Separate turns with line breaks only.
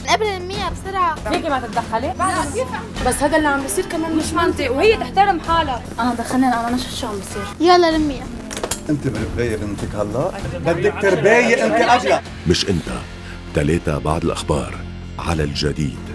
قبل المية بسرعة.
فيكي ما تتدخلي؟
بس هذا اللي عم بيصير كمان مش منطق، وهي تحترم حالها. انا دخلني، انا ما شفت شو عم بيصير.
يلا لمية.
انت برباية بنتك هلا؟ بدك ترباية انت اجلا.
مش انت. 3 بعد الاخبار على الجديد.